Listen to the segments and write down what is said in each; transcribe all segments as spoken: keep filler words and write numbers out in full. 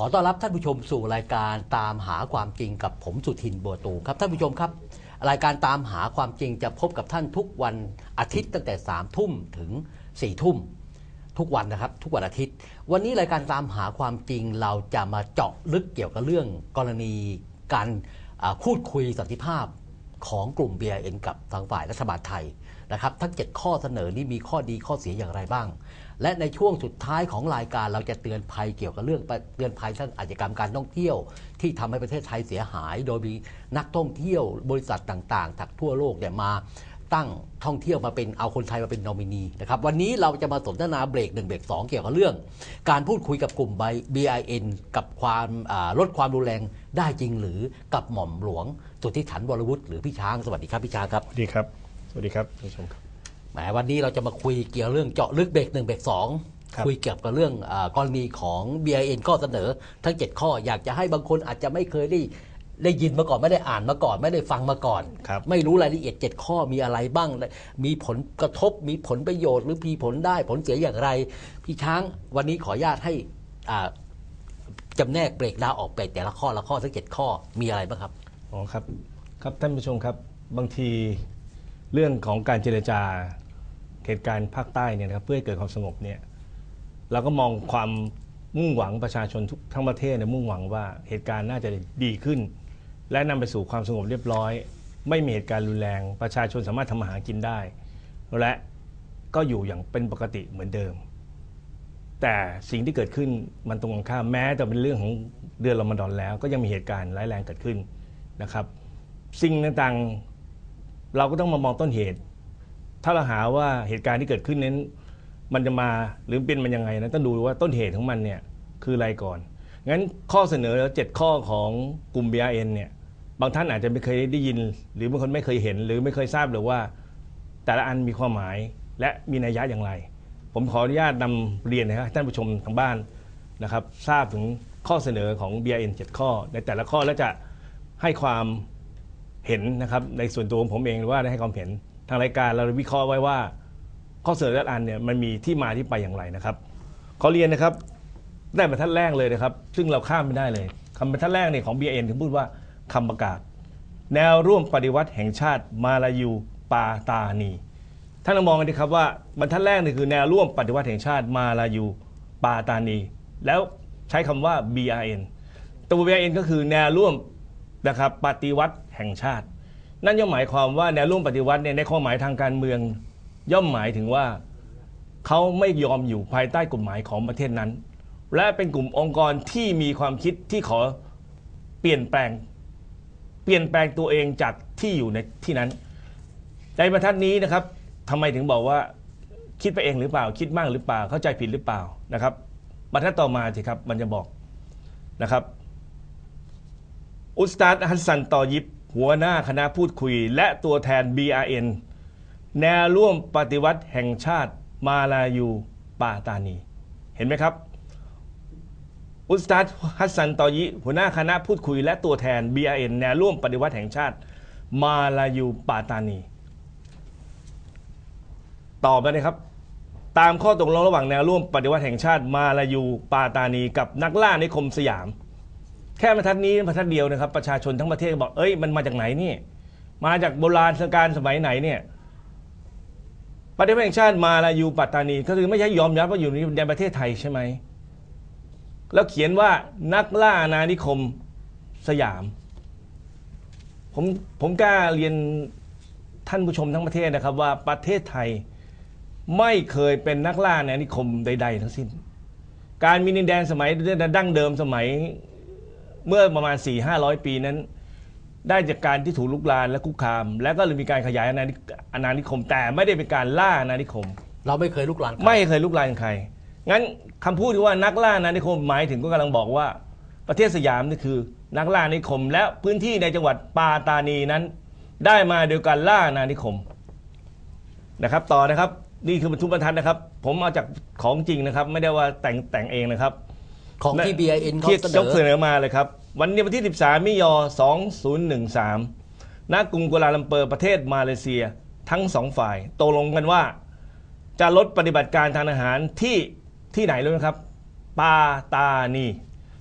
อต้อนรับท่านผู้ชมสู่รายการตามหาความจริงกับผมสุทินบัวตูมครับท่านผู้ชมครับรายการตามหาความจริงจะพบกับท่านทุกวันอาทิตย์ตั้งแต่สามทุ่มถึงสี่ทุ่มทุกวันนะครับทุกวันอาทิตย์ วันนี้รายการตามหาความจริงเราจะมาเจาะลึกเกี่ยวกับเรื่องกรณีการพูดคุยสันติภาพของกลุ่ม บี ไอ เอ็น กับทางฝ่ายรัฐบาลไทยนะครับทั้งเจ็ดข้อเสนอนี้มีข้อดีข้อเสียอย่างไรบ้างและในช่วงสุดท้ายของรายการเราจะเตือนภัยเกี่ยวกับเรื่องเตือนภัยทั้งอาชญากรรมการท่องเที่ยวที่ทำให้ประเทศไทยเสียหายโดยมีนักท่องเที่ยวบริษัทต่างๆจากทั่วโลกเนี่ยมาตั้งท่องเที่ยวมาเป็นเอาคนไทยมาเป็นนอมินีนะครับวันนี้เราจะมาสนทนาเบรกหนึ่งเบรกสองเกี่ยวกับเรื่องการพูดคุยกับกลุ่ม บี ไอ เอ็น กับความลดความรุนแรงได้จริงหรือกับหม่อมหลวงสุทธิฉันท์วรวุฒิหรือพี่ช้างสวัสดีครับพี่ช้างครับสวัสดีครับสวัสดีครับท่านผู้ชมครับแหมวันนี้เราจะมาคุยเกี่ยวเรื่องเจาะลึกเบรกหนึ่งเบรกสองคุยเกี่ยวกับเรื่องกรณีของ บี ไอ เอ็น ข้อเสนอทั้งเจ็ดข้ออยากจะให้บางคนอาจจะไม่เคยได้ได้ยินมาก่อนไม่ได้อ่านมาก่อนไม่ได้ฟังมาก่อนไม่รู้รายละเอียดเจ็ดข้อมีอะไรบ้างมีผลกระทบมีผลประโยชน์หรือมีผลได้ผลเสียอย่างไรพี่ช้างวันนี้ขออนุญาตให้จำแนกเบรกดาวออกไปแต่ละข้อละข้อทั้งเจ็ดข้อมีอะไรบ้างครับอ๋อครับครับท่านผู้ชมครับบางทีเรื่องของการเจรจาเหตุการณ์ภาคใต้เนี่ยนะครับเพื่อให้เกิดความสงบเนี่ยเราก็มองความมุ่งหวังประชาชนทุกทั้งประเทศเนี่ยมุ่งหวังว่าเหตุการณ์น่าจะดีขึ้นและนำไปสู่ความสงบเรียบร้อยไม่มีเหตุการณ์รุนแรงประชาชนสามารถทำมาหากินได้และก็อยู่อย่างเป็นปกติเหมือนเดิมแต่สิ่งที่เกิดขึ้นมันตรงกันข้ามแม้จะเป็นเรื่องของเดือนรอมฎอนแล้วก็ยังมีเหตุการณ์ร้ายแรงเกิดขึ้นนะครับสิ่งต่างๆเราก็ต้องมามองต้นเหตุถ้าเราหาว่าเหตุการณ์ที่เกิดขึ้นนั้นมันจะมาหรือเป็นมันยังไงนะต้องดูว่าต้นเหตุของมันเนี่ยคืออะไรก่อนงั้นข้อเสนอเจ็ดข้อของกลุ่ม บี ไอ เอ็น เนี่ยบางท่านอาจจะไม่เคยได้ยินหรือบางคนไม่เคยเห็นหรือไม่เคยทราบเลยว่าแต่ละอันมีความหมายและมีนัยยะอย่างไรผมขออนุญาตนำเรียนนะครับท่านผู้ชมทางบ้านนะครับทราบถึงข้อเสนอของ บี ไอ เอ็น เจ็ดข้อในแต่ละข้อและจะให้ความเห็นนะครับในส่วนตัวของผมเองหรือว่าได้ให้ความเห็นทางรายการเราวิเคราะห์ไว้ว่าข้อเสนอแต่ละอันเนี่ยมันมีที่มาที่ไปอย่างไรนะครับขอเรียนนะครับได้บรรทัดแรกเลยนะครับซึ่งเราข้ามไม่ได้เลยคำบรรทัดแรกเนี่ยของ บี ไอ เอ็น ถึงพูดว่าคำประกาศแนวร่วมปฏิวัติแห่งชาติมาลายูปาตานีท่านลองมองกันดีครับว่าบรรทัดแรกนี่คือแนวร่วมปฏิวัติแห่งชาติมาลายูปาตานีแล้วใช้คำว่า บี ไอ เอ็น ตัว บี ไอ เอ็น ก็คือแนวร่วมนะครับปฏิวัติแห่งชาตินั่นย่อมหมายความว่าแนวร่วมปฏิวัติเนี่ยในความหมายทางการเมืองย่อมหมายถึงว่าเขาไม่ยอมอยู่ภายใต้กฎหมายของประเทศนั้นและเป็นกลุ่มองค์กรที่มีความคิดที่ขอเปลี่ยนแปลงเปลี่ยนแปลงตัวเองจากที่อยู่ในที่นั้นในบรรทัดนี้นะครับทำไมถึงบอกว่าคิดไปเองหรือเปล่าคิดมากหรือเปล่าเข้าใจผิดหรือเปล่านะครับบรรทัดต่อมาสิครับมันจะบอกนะครับอุสตาดฮัสซันตอยิบหัวหน้าคณะพูดคุยและตัวแทน บี ไอ เอ็น แนวร่วมปฏิวัติแห่งชาติมาลายูปาตานีเห็นไหมครับอุสตาดฮัสซันตอยิหัวหน้าคณะพูดคุยและตัวแทน บี ไอ เอ็น แนวร่วมปฏิวัติแห่งชาติมาลายูปาตานีตอบไปเลยครับตามข้อตกลงระหว่างแนวร่วมปฏิวัติแห่งชาติมาลายูปาตานีกับนักล่านิคมสยามแค่บรรทัดนี้บรรทัดเดียวนะครับประชาชนทั้งประเทศบอกเอ้ยมันมาจากไหนนี่มาจากโบราณการสมัยไหนเนี่ยปฏิวัติแห่งชาติมาลายูปัตตานีก็คือไม่ใช่ยอมรับว่าอยู่ในประเทศไทยใช่ไหมแล้วเขียนว่านักล่าอาณานิคมสยามผมผมกล้าเรียนท่านผู้ชมทั้งประเทศนะครับว่าประเทศไทยไม่เคยเป็นนักล่าอาณานิคมใดๆทั้งสิ้นการมีดินแดนสมัยดั้งเดิมสมัยเมื่อประมาณ สี่ห้าร้อย ปีนั้นได้จากการที่ถูกลุกลานและคุกคามและก็เลยมีการขยายอาณานิคมแต่ไม่ได้เป็นการล่าอาณานิคมเราไม่เคยลุกลานไม่เคยลุกลานใครงั้นคำพูดที่ว่านักล่าอาณานิคมหมายถึงก็กำลังบอกว่าประเทศสยามนี่คือนักล่าอาณานิคมและพื้นที่ในจังหวัดปาตานีนั้นได้มาโดยการล่าอาณานิคมนะครับต่อนะครับนี่คือบรรทุกบรรทัดนะครับผมเอาจากของจริงนะครับไม่ได้ว่าแต่งแต่งเองนะครับของที่ บี ไอ เอ็น เขาเสนอเสนอมาเลยครับวันนี้วันที่สิบสามมิยอสองพันสิบสามณกรุงกัวลาลัมเปอร์ประเทศมาเลเซียทั้งสองฝ่ายตกลงกันว่าจะลดปฏิบัติการทางทหารที่ที่ไหนรู้ไหมครับปาตานี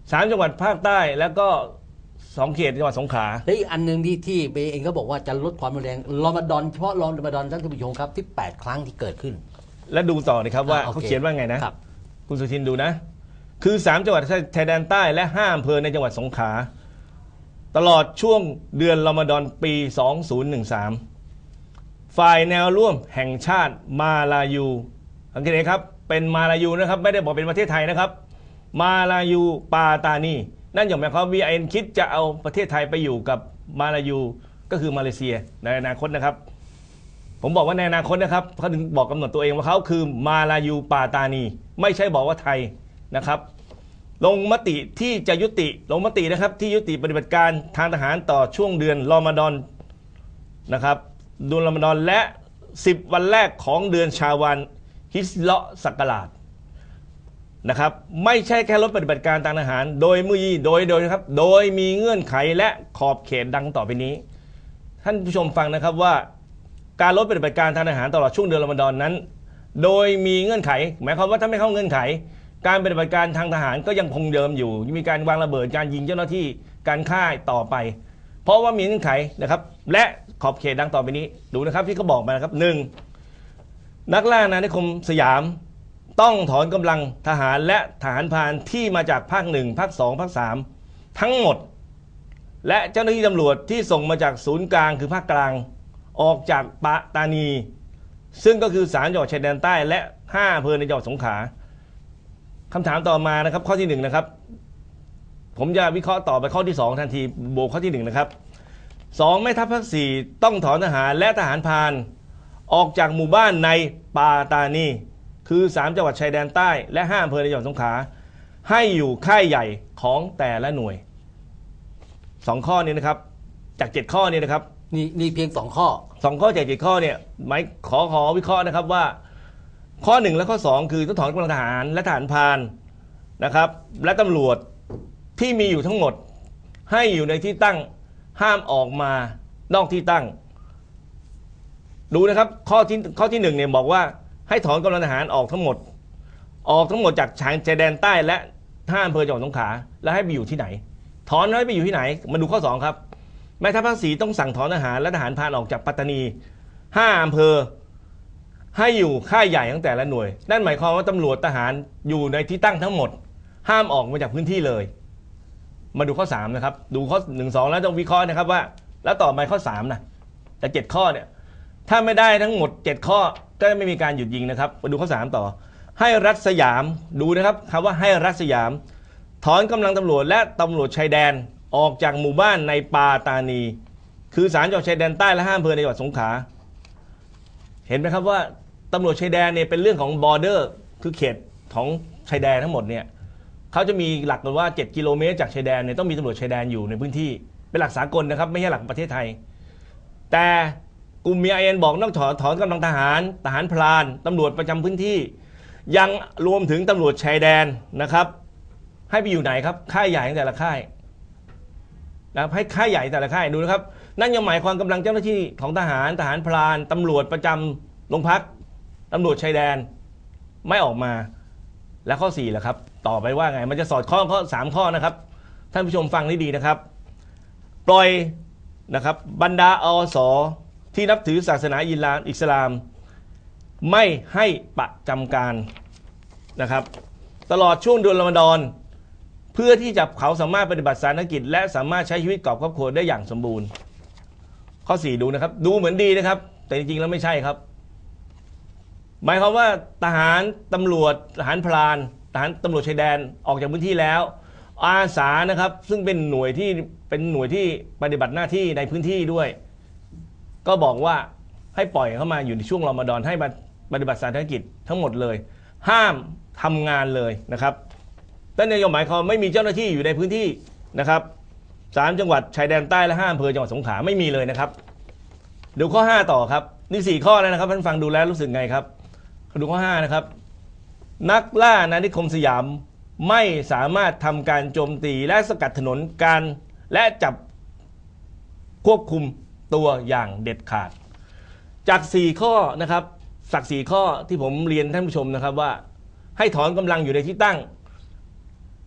สามจังหวัดภาคใต้แล้วก็สองเขตจังหวัดสงขลาและอีกอันหนึ่งที่ที่เบย์เองก็บอกว่าจะลดความรุนแรงรอมฎอนเฉพาะรอมฎอนท่านผู้ชมครับที่แปดครั้งที่เกิดขึ้นและดูต่อเลยครับว่าเขาเขียนว่าไงนะคุณสุทินดูนะคือสามจังหวัดชายแดนใต้และห้าอำเภอในจังหวัดสงขลาตลอดช่วงเดือนรอมฎอนปีสองพันสิบสามฝ่ายแนวร่วมแห่งชาติมาลายูสังเกตไหมครับเป็นมาลายูนะครับไม่ได้บอกเป็นประเทศไทยนะครับมาลายูปาตานีนั่นหมายความว่า วี ไอ เอ็น คิดจะเอาประเทศไทยไปอยู่กับมาลายูก็คือมาเลเซียในอนาคตนะครับผมบอกว่าในอนาคตนะครับเขาถึงบอกกำหนดตัวเองว่าเขาคือมาลายูปาตานีไม่ใช่บอกว่าไทยนะครับลงมติที่จะยุติลงมตินะครับที่ยุติปฏิบัติการทางทหารต่อช่วงเดือนรอมฎอนนะครับเดือนรอมฎอนและสิบวันแรกของเดือนชาวันฮิจเราะห์ศักราชนะครับไม่ใช่แค่ลดปฏิบัติการทางทหารโดยมือยีโดยโดยนะครับโดยมีเงื่อนไขและขอบเขตดังต่อไปนี้ท่านผู้ชมฟังนะครับว่าการลดปฏิบัติการทางทหารตลอดช่วงเดือนรอมฎอนนั้นโดยมีเงื่อนไขหมายความว่าถ้าไม่เข้าเงื่อนไขการปฏิบัติการทางทหารก็ยังคงเดิมอยู่มีการวางระเบิดการยิงเจ้าหน้าที่การฆ่าต่อไปเพราะว่ามีเงื่อนไขนะครับและขอบเขตดังต่อไปนี้ดูนะครับที่เขาบอกมานะครับหนึ่งนักล่าอาณานิคมสยามต้องถอนกำลังทหารและทหารพรานที่มาจากภาคหนึ่งภาคสองภาคสามทั้งหมดและเจ้าหน้าที่ตำรวจที่ส่งมาจากศูนย์กลางคือภาคกลางออกจากปะตานีซึ่งก็คือสามจังหวัดชายแดนใต้และห้าอำเภอในจังหวัดสงขลาคำถามต่อมานะครับข้อที่หนึ่งนะครับผมจะวิเคราะห์ต่อไปข้อที่สองทันทีบวกข้อที่หนึ่งนะครับสองแม่ทัพภาคสี่ต้องถอนทหารและทหารพรานออกจากหมู่บ้านในปาตานีคือสามจังหวัดชายแดนใต้และห้าอำเภอในจังหวัดสงขลาให้อยู่ค่ายใหญ่ของแต่ละหน่วยสองข้อนี้นะครับจากเจ็ดข้อนี้นะครับนี่นี่เพียงสองข้อสองข้อจากเจ็ดข้อเนี่ยหมายขอขอวิเคราะห์นะครับว่าข้อหนึ่งและข้อสองคือต้องถอนกำลังทหารและทหารพรานนะครับและตำรวจที่มีอยู่ทั้งหมดให้อยู่ในที่ตั้งห้ามออกมานอกที่ตั้งดูนะครับข้อที่ข้อที่หนึ่งเนี่ยบอกว่าให้ถอนกำลังทหารออกทั้งหมดออกทั้งหมดจากชายแดนใต้และห้าอำเภอจังหวัดสงขลาแล้วให้ไปอยู่ที่ไหนถอนให้ไปอยู่ที่ไหนมาดูข้อสองครับแม่ทัพภาคสี่ต้องสั่งถอนทหารและทหารพรานออกจากปัตตานีห้าอำเภอให้อยู่ค่ายใหญ่ของแต่ละหน่วยนั่นหมายความว่าตำรวจทหารอยู่ในที่ตั้งทั้งหมดห้ามออกมาจากพื้นที่เลยมาดูข้อสามนะครับดูข้อหนึ่งสองแล้วต้องวิเคราะห์นะครับว่าแล้วต่อไปข้อสามนะแต่เจ็ดข้อเนี่ยถ้าไม่ได้ทั้งหมดเจ็ดข้อก็ไม่มีการหยุดยิงนะครับมาดูข้อสามต่อให้รัฐสยามดูนะครับคำว่าให้รัฐสยามถอนกำลังตำรวจและตำรวจชายแดนออกจากหมู่บ้านในปาตานีคือสามจังหวัดชายแดนใต้และห้าอำเภอในจังหวัดสงขลาเห็นไหมครับว่าตำรวจชายแดนเนี่ยเป็นเรื่องของบอร์เดอร์คือเขตของชายแดนทั้งหมดเนี่ยเขาจะมีหลักกันว่าเจ็ดกิโลเมตรจากชายแดนเนี่ยต้องมีตำรวจชายแดนอยู่ในพื้นที่เป็นหลักสากลนะครับไม่ใช่หลักประเทศไทยแต่กลุ่ม วี ไอ เอ็น บอกต้องถอนถอนกำลังทหารทหารพรานตำรวจประจำพื้นที่ยังรวมถึงตำรวจชายแดนนะครับให้ไปอยู่ไหนครับค่ายใหญ่ของแต่ละค่ายนะครับให้ค่ายใหญ่แต่ละค่ายดูนะครับนั่นยังหมายความกำลังเจ้าหน้าที่ของทหารทหารพรานตำรวจประจำโรงพักตำรวจชายแดนไม่ออกมาและข้อสี่แหละครับต่อไปว่าไงมันจะสอดคล้องข้อสามข้อนะครับท่านผู้ชมฟังให้ดีนะครับปล่อยนะครับบรรดาอสที่นับถือศาสนาอิสลามไม่ให้ประจำการนะครับตลอดช่วงเดือนรอมฎอนเพื่อที่จะเขาสามารถปฏิบัติศาสนกิจและสามารถใช้ชีวิตกับครอบครัวได้อย่างสมบูรณ์ข้อสี่ดูนะครับดูเหมือนดีนะครับแต่จริงๆแล้วไม่ใช่ครับหมายความว่าทหารตำรวจทหารพรานทหารตำรวจชายแดนออกจากพื้นที่แล้วอาสานะครับซึ่งเป็นหน่วยที่เป็นหน่วยที่ปฏิบัติหน้าที่ในพื้นที่ด้วยก็บอกว่าให้ปล่อยเข้ามาอยู่ในช่วงรอมฎอนให้มาปฏิบัติศาสนกิจทั้งหมดเลยห้ามทำงานเลยนะครับนั่นในหมายความไม่มีเจ้าหน้าที่อยู่ในพื้นที่นะครับสามจังหวัดชายแดนใต้และห้าอำเภอจังหวัดสงขลาไม่มีเลยนะครับดูข้อห้าต่อครับนี่สี่ข้อแล้วนะครับท่านฟังดูแล้วรู้สึกไงครับดูข้อห้านะครับนักล่าอาณานิคมสยามไม่สามารถทำการโจมตีและสกัดถนนการและจับควบคุมตัวอย่างเด็ดขาดจากสี่ข้อนะครับสักสี่ข้อที่ผมเรียนท่านผู้ชมนะครับว่าให้ถอนกำลังอยู่ในที่ตั้ง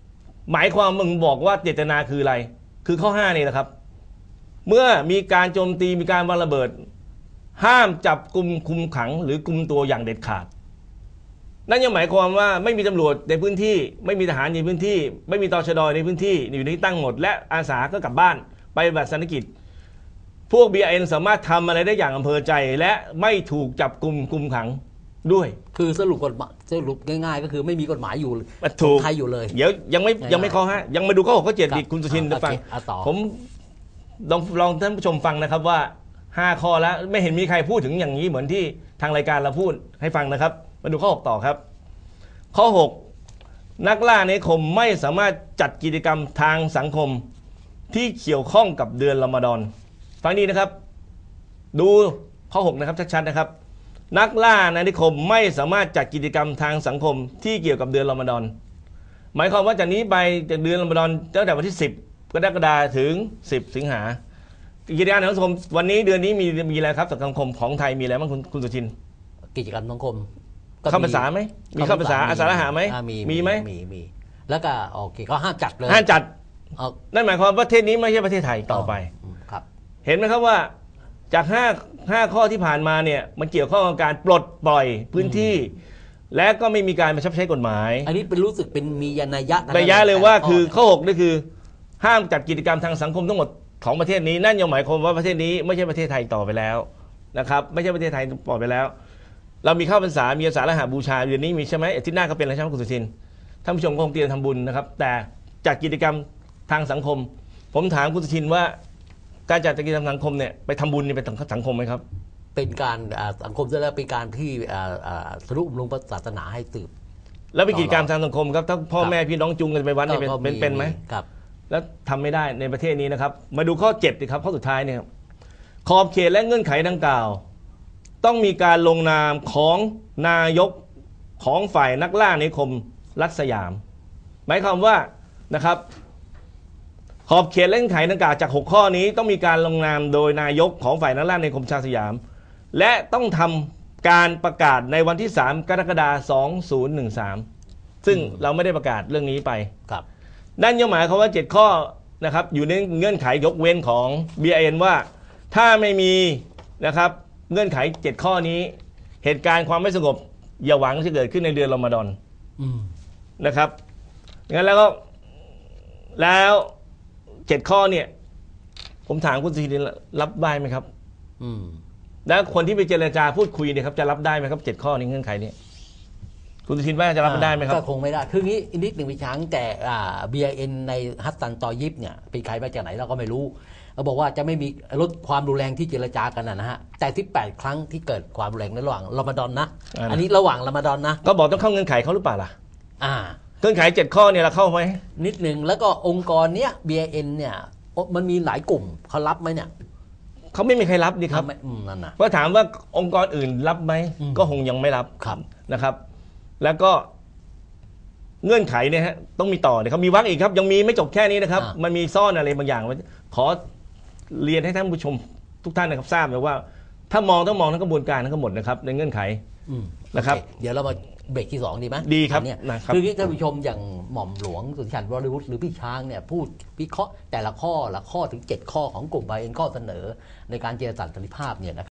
หมายความมึงบอกว่าเจตนาคืออะไรคือข้อห้านี่แหละครับเมื่อมีการโจมตีมีการวางระเบิดห้ามจับกุมคุมขังหรือกุมตัวอย่างเด็ดขาดนั่นยังหมายความว่าไม่มีตำรวจในพื้นที่ไม่มีทหารในพื้นที่ไม่มีตชดในพื้นที่อยู่ในที่ตั้งหมดและอาสาก็กลับบ้านไปปฏิบัติภารกิจพวก บี ไอ เอ็น สามารถทำอะไรได้อย่างอำเภอใจและไม่ถูกจับกุมคุมขังด้วยคือสรุปกฎหมายสรุปง่ายๆก็คือไม่มีกฎหมายอยู่ไทยอยู่เลยเดี๋ยวยังไม่ยังไม่ข้อห้ายังมาดูข้อหกข้อเจ็ดอีกคุณสุทินจะฟังผมลองลองท่านผู้ชมฟังนะครับว่าห้าข้อแล้วไม่เห็นมีใครพูดถึงอย่างนี้เหมือนที่ทางรายการเราพูดให้ฟังนะครับมาดูข้อหกต่อครับข้อหกนักล่าในคมไม่สามารถจัดกิจกรรมทางสังคมที่เกี่ยวข้องกับเดือนรอมฎอนฟังดีนะครับดูข้อหกนะครับชัดๆนะครับนักล่าในนิคมไม่สามารถจัดกิจกรรมทางสังคมที่เกี่ยวกับเดือนรอมฎอนหมายความว่าจากนี้ไปจากเดือนรอมฎอนตั้งแต่วันที่สิบกรกฎาคมถึงสิบสิงหากิจการทางสังคมวันนี้เดือนนี้มีมีอะไรครับสังคมของไทยมีอะไรบ้างคุณคุณสุทินกิจกรรมสังคมเข้าภาษาไหมมีเข้าภาษาอาสาฬหะไหมมีไหมมีมีแล้วก็โอเคก็ห้ามจัดเลยห้ามจัดนั่นหมายความว่าประเทศนี้ไม่ใช่ประเทศไทยต่อไปครับเห็นไหมครับว่าจากห้าห้าข้อที่ผ่านมาเนี่ยมันเกี่ยวข้องกับการปลดปล่อยพื้นที่และก็ไม่มีการบังคับใช้กฎหมายอันนี้เป็นรู้สึกเป็นมีนัยยะนัยยะเลยว่าคือข้อหกนี่คือห้ามจัดกิจกรรมทางสังคมทั้งหมดของประเทศนี้นั่นยังหมายความว่าประเทศนี้ไม่ใช่ประเทศไทยต่อไปแล้วนะครับไม่ใช่ประเทศไทยต่อไปแล้วเรามีเข้าพรรษามีอาสาฬหบูชาเดือนนี้มีใช่ไหมอาทิตย์หน้าก็เป็นอะไรใช่ไหมคุณสุทินท่านผู้ชมคงเตรียมทำบุญนะครับแต่จัดกิจกรรมทางสังคมผมถามคุณสุทินว่าการจัดกิจกรรมสังคมเนี่ยไปทำบุญนี่เป็นสังคมไหมครับเป็นการสังคมจะแล้วเป็นการที่สรุปลงศาสนาให้สืบแล้วเป็นกิจกรรมทางสังคมครับถ้าพ่อแม่พี่น้องจุงกันไปวัดนี่เป็นเป็นไหมครับแล้วทำไม่ได้ในประเทศนี้นะครับมาดูข้อเจ็ดครับข้อสุดท้ายเนี่ยขอบเขตและเงื่อนไขดังกล่าวต้องมีการลงนามของนายกของฝ่ายนักล่านิคมรัฐสยามหมายความว่านะครับขอบเขตและเงื่อนไขดังกล่าวจากหกข้อนี้ต้องมีการลงนามโดยนายกของฝ่ายนักล่านิคมชาวสยามและต้องทำการประกาศในวันที่สามกรกฎาคมสองพันสิบสามซึ่งเราไม่ได้ประกาศเรื่องนี้ไปครับนั่นยังหมายความว่าเจ็ดข้อนะครับอยู่ในเงื่อนไขยกเว้นของ บี ไอ เอ็น ว่าถ้าไม่มีนะครับเงื่อนไขเจ็ดข้อนี้เหตุการณ์ความไม่สงบอย่าหวังจะเกิดขึ้นในเดือนรอมฎอนนะครับงั้นแล้วก็แล้วเจ็ดข้อเนี่ยผมถามคุณสุทินรับได้ไหมครับแล้วคนที่ไปเจรจาพูดคุยเนี่ยครับจะรับได้ไหมครับเจ็ดข้อนี้เงื่อนไขนี้คุณสุทินว่าจะรับได้ไหมครับก็คงไม่ได้คืองี้นิดหนึ่งพี่ช้างแต่ บี ไอ เอ็น ในฮัสซันตอยิบเนี่ยเป็นใครมาจากไหนเราก็ไม่รู้เขาบอกว่าจะไม่มีลดความรุนแรงที่เจรจากันนะฮะแต่ที่แปดครั้งที่เกิดความรุนแรงในระหว่างรอมฎอนนะอันนี้ระหว่างรอมฎอนนะก็บอกต้องเข้าเงื่อนไขเขาหรือเปล่าล่ะอ่าเงื่อนไขเจ็ดข้อเนี่ยเราเข้าไหมนิดหนึ่งแล้วก็องค์กรเนี้ย บี ไอ เอ็น เนี่ยมันมีหลายกลุ่มเขารับไหมเนี่ยเขาไม่มีใครรับดีครับนั่นนะเพราะถามว่าองค์กรอื่นรับไหมก็คงยังไม่รับนะครับแล้วก็เงื่อนไขเนี่ยฮะต้องมีต่อเนี่ยเขามีวรรคอีกครับยังมีไม่จบแค่นี้นะครับมันมีซ่อนอะไรบางอย่างขอเรียนให้ท่านผู้ชมทุกท่านนะครับทราบเลยว่าถ้ามองต้องมองทั้งกระบวนการทั้งหมดนะครับในเงื่อนไขนะครับเดี๋ยวเรามาเบรกที่สองดีไหมดีครับเนี่ยคือท่านผู้ชมอย่างหม่อมหลวงสุนทรวรวุฒิหรือพี่ช้างเนี่ยพูดวิเคราะห์แต่ละข้อละข้อถึงเจ็ดข้อของกลุ่ม บี ไอ เอ็น ข้อเสนอในการเจรจาสันติภาพเนี่ย